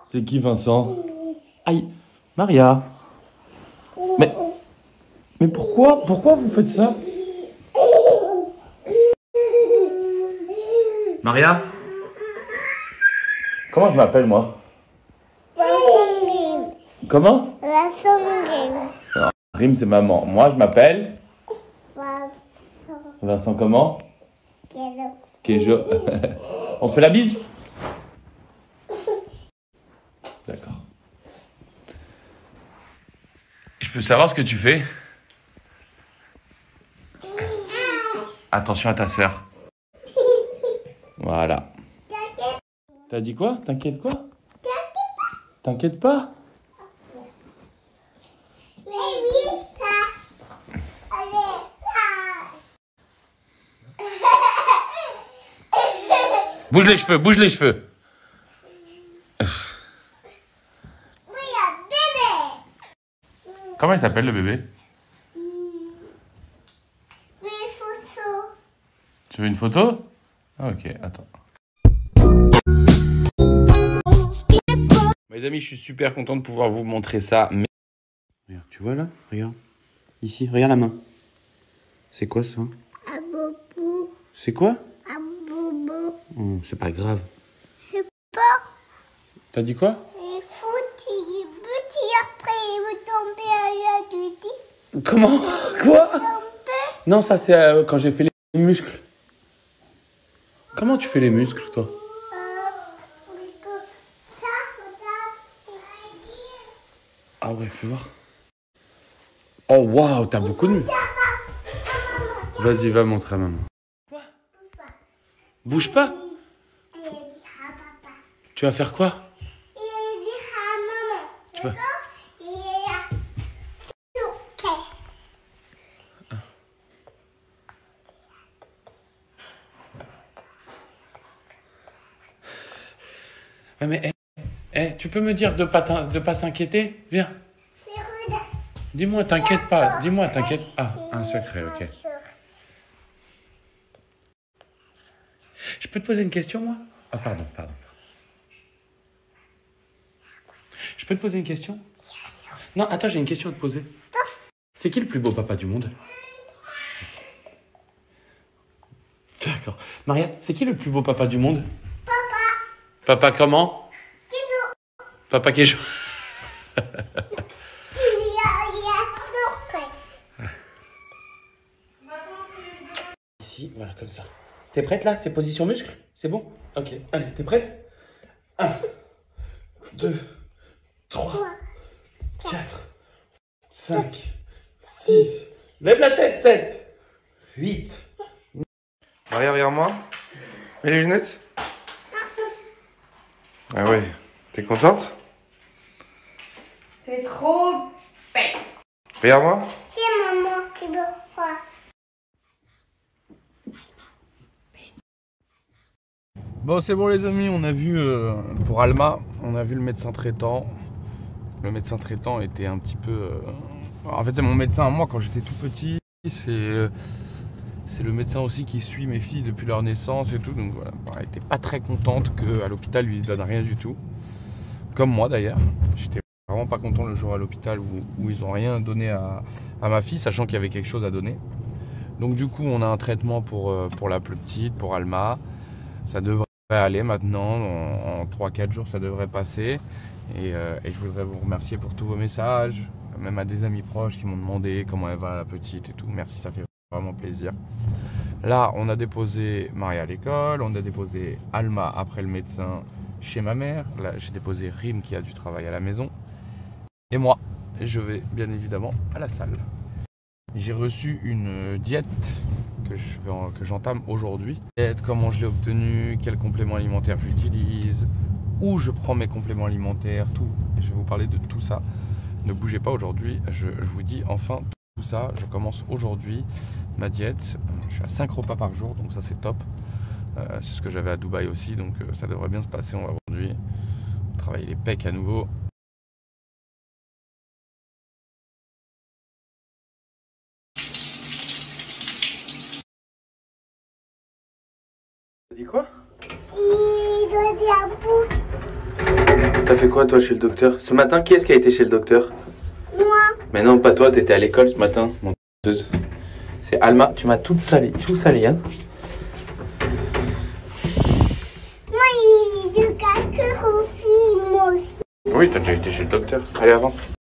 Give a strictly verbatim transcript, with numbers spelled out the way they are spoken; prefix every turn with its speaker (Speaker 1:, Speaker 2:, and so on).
Speaker 1: C'est qui Vincent? Aïe, Maria. Mais, mais pourquoi, pourquoi vous faites ça? Maria? Comment je m'appelle moi? Comment? Alors, Rim c'est maman. Moi je m'appelle Vincent comment? Kejo. On se fait la bise? D'accord. Je peux savoir ce que tu fais? Attention à ta sœur. Voilà. T'as dit quoi? T'inquiète quoi? T'inquiète pas? Bouge les cheveux, bouge les cheveux. Comment il s'appelle le bébé? Tu veux une photo? Ah, ok, attends. Mes amis, je suis super content de pouvoir vous montrer ça. Mais... Regarde, tu vois là? Regarde. Ici, regarde la main. C'est quoi ça?
Speaker 2: Un bobo.
Speaker 1: C'est quoi?
Speaker 2: Un bobo.
Speaker 1: Oh, c'est pas grave.
Speaker 2: C'est pas.
Speaker 1: T'as dit quoi?
Speaker 2: Il faut qu'il petit après il veut tomber à la du dit.
Speaker 1: Comment? Quoi?
Speaker 2: Tomber.
Speaker 1: Non, ça c'est euh, quand j'ai fait les muscles. Comment tu fais les muscles, toi? Ah ouais, fais voir. Oh waouh, t'as beaucoup de muscles. Vas-y, va montrer à maman. Quoi? Bouge pas. Tu vas faire quoi? Tu vas... Ouais, mais hey, hey, tu peux me dire de pas de pas s'inquiéter? Viens. Dis-moi, t'inquiète pas. Dis-moi, t'inquiète. Ah, un secret, ok. Je peux te poser une question, moi? Ah, pardon, pardon. Je peux te poser une question? Non, attends, j'ai une question à te poser. C'est qui le plus beau papa du monde? D'accord. Maria, c'est qui le plus beau papa du monde? Papa. Papa comment? Kejo. Papa Kejo. Ici, voilà, comme ça. T'es prête là? C'est position muscle? C'est bon? Ok. Allez, t'es prête? un, deux, trois, quatre, cinq, six. Lève la tête, sept, huit.
Speaker 3: Maria, regarde-moi. Mets les lunettes. Ah ouais. T'es contente?
Speaker 4: C'est trop bête.
Speaker 3: Regarde-moi.
Speaker 2: C'est maman qui veut faire.
Speaker 1: Bon, c'est bon les amis, on a vu euh, pour Alma, on a vu le médecin traitant. Le médecin traitant était un petit peu... Euh... En fait, c'est mon médecin à moi quand j'étais tout petit. C'est euh, c'est le médecin aussi qui suit mes filles depuis leur naissance et tout. Donc voilà, elle n'était pas très contente qu'à l'hôpital, lui, ne donne rien du tout. Comme moi d'ailleurs. J'étais vraiment pas content le jour à l'hôpital où, où ils n'ont rien donné à, à ma fille, sachant qu'il y avait quelque chose à donner. Donc du coup, on a un traitement pour, pour la plus petite, pour Alma. Ça devrait aller maintenant, en, en trois quatre jours, ça devrait passer. Et, euh, et je voudrais vous remercier pour tous vos messages, même à des amis proches qui m'ont demandé comment elle va la petite et tout. Merci, ça fait vraiment plaisir. Là, on a déposé Maria à l'école, on a déposé Alma après le médecin chez ma mère. Là, j'ai déposé Rim qui a du travail à la maison. Et moi, je vais bien évidemment à la salle. J'ai reçu une diète que je vais en, que j'entame aujourd'hui. Comment je l'ai obtenue, quels compléments alimentaires j'utilise, où je prends mes compléments alimentaires, tout. Et je vais vous parler de tout ça. Ne bougez pas aujourd'hui, je, je vous dis enfin tout ça. Je commence aujourd'hui ma diète. Je suis à cinq repas par jour, donc ça c'est top. Euh, c'est ce que j'avais à Dubaï aussi, donc euh, ça devrait bien se passer. On va aujourd'hui travailler les pecs à nouveau. T'as dit quoi?
Speaker 2: Il doit dire bouche.
Speaker 3: T'as fait quoi toi chez le docteur? Ce matin, qui est-ce qui a été chez le docteur?
Speaker 2: Moi.
Speaker 3: Mais non, pas toi, t'étais à l'école ce matin, menteuse. C'est Alma, tu m'as toute salée, tout salé, hein.
Speaker 2: Moi, il est de quatre aussi, moi aussi.
Speaker 3: Oui, t'as déjà été chez le docteur. Allez, avance.